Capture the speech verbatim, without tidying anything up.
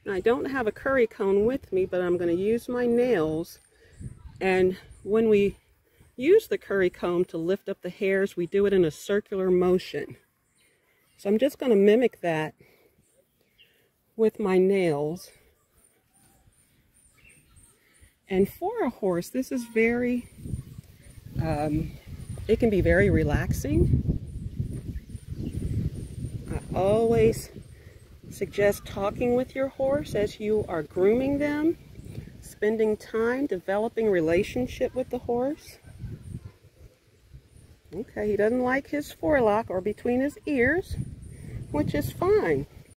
Now, I don't have a curry comb with me, but I'm going to use my nails. And when we use the curry comb to lift up the hairs, we do it in a circular motion. So I'm just going to mimic that with my nails. And for a horse, this is very, um, it can be very relaxing. I always suggest talking with your horse as you are grooming them, spending time developing relationship with the horse. Okay, he doesn't like his forelock or between his ears, which is fine.